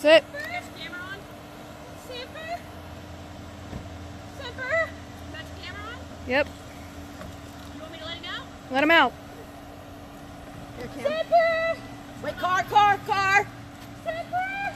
Sit. Camera on. Semper. Semper. Got your camera on? Yep. You want me to let him out? Let him out. Here, Cam. Semper. Wait, car. Semper.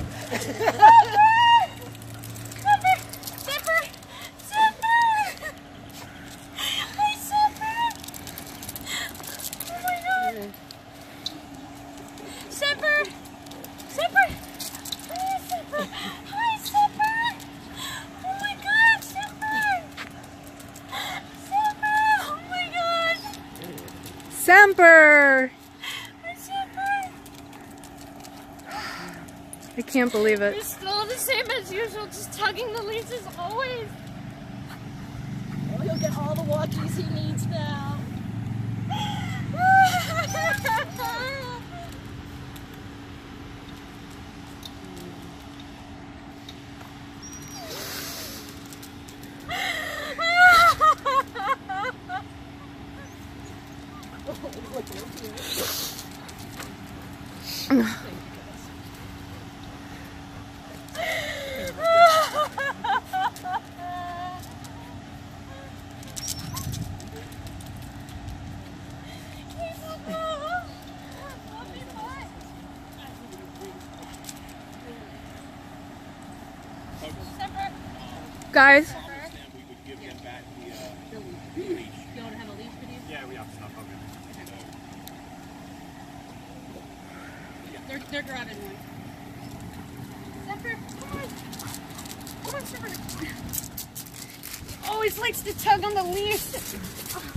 Semper! I can't believe it. You're still the same as usual, just tugging the leash as always. Oh, he'll get all the walkies he needs now. Guys, You want to have a leash with you? Yeah, we have stuff. Okay. They're grabbing one. Semper, come on. Come on, Semper. Always likes to tug on the leash.